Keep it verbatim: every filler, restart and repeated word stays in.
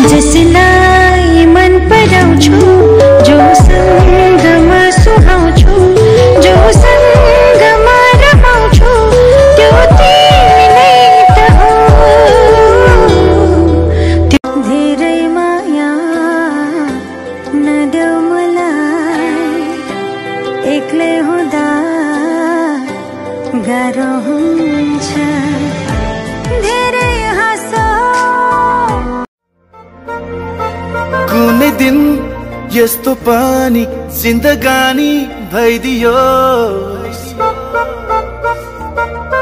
जसलाई मन पराउँछु जोसँगमा सुहाउँछु जोसँगमा रमाउँछु त्यो तिमी नै त हो धेरै माया नदेऊ मलाई एक्लै हुँदा गाह्रो हुन्छ धेरै हाँसो कुनै दिन यस्तो पनि जिन्दगानी भइदियो